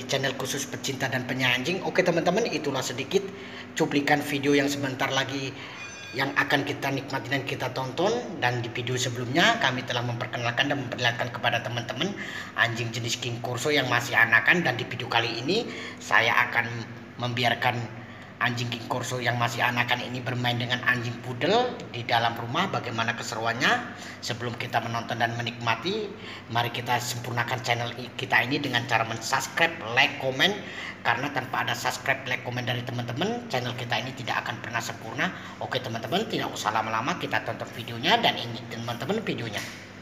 di channel khusus pecinta dan penyayang anjing. Oke teman-teman, itulah sedikit cuplikan video yang sebentar lagi yang akan kita nikmati dan kita tonton. Dan di video sebelumnya kami telah memperkenalkan dan memperlihatkan kepada teman-teman anjing jenis King Corso yang masih anakan. Dan di video kali ini saya akan membiarkan anjing King Corso yang masih anakan ini bermain dengan anjing pudel di dalam rumah. Bagaimana keseruannya? Sebelum kita menonton dan menikmati, mari kita sempurnakan channel kita ini dengan cara mensubscribe, like, komen. Karena tanpa ada subscribe, like, komen dari teman-teman, channel kita ini tidak akan pernah sempurna. Oke teman-teman, tidak usah lama-lama, kita tonton videonya. Dan ini teman-teman videonya.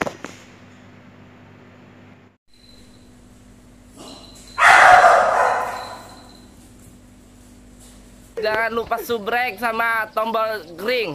Jangan lupa subrek sama tombol ring.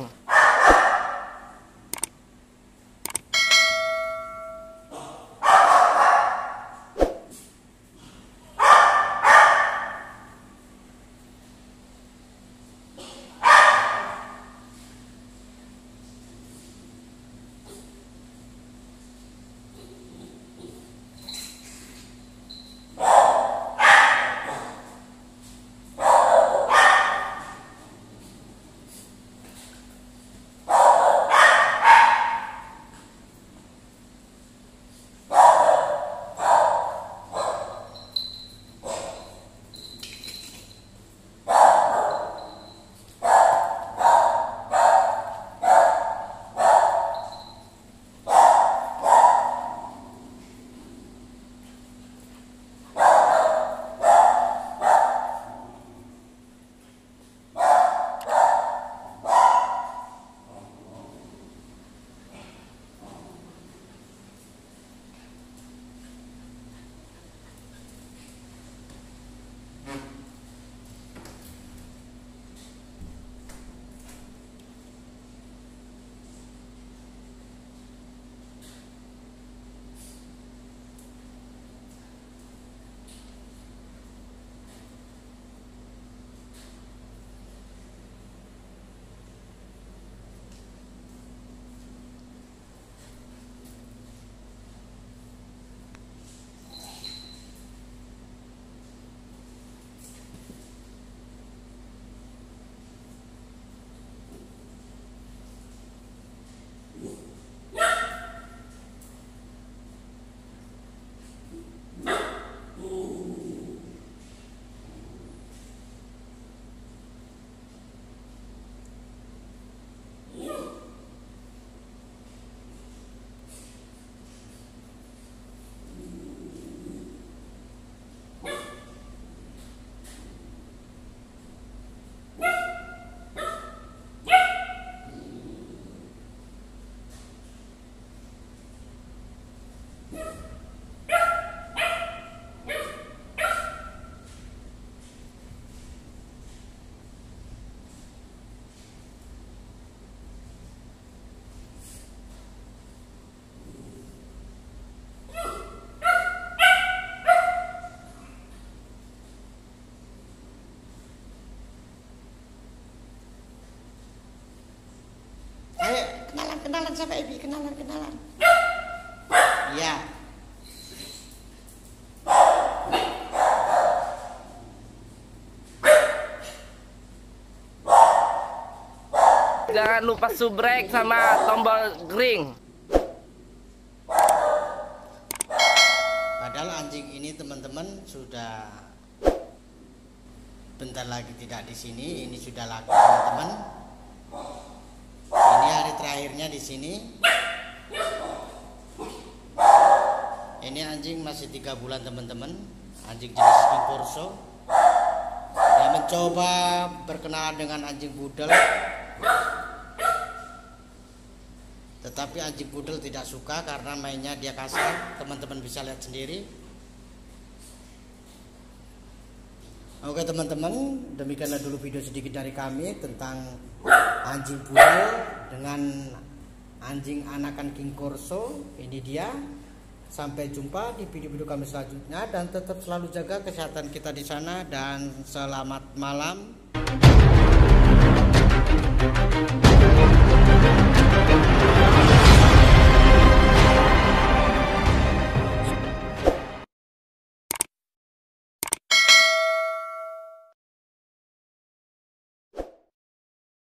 Kenalan siapa Ebi? Kenalan. Iya. Jangan lupa subrek sama tombol ring. Padahal anjing ini teman-teman sudah bentar lagi tidak di sini. Ini sudah laku teman-teman. Ini hari terakhirnya di sini. Ini anjing masih 3 bulan teman-teman. Anjing jenis King Corso. Dia mencoba berkenalan dengan anjing pudel, tetapi anjing pudel tidak suka karena mainnya dia kasar. Teman-teman bisa lihat sendiri. Oke teman-teman, demikianlah dulu video sedikit dari kami tentang anjing pudel dengan anjing anakan King Corso. Ini dia. Sampai jumpa di video-video kami selanjutnya, dan tetap selalu jaga kesehatan kita di sana, dan selamat malam.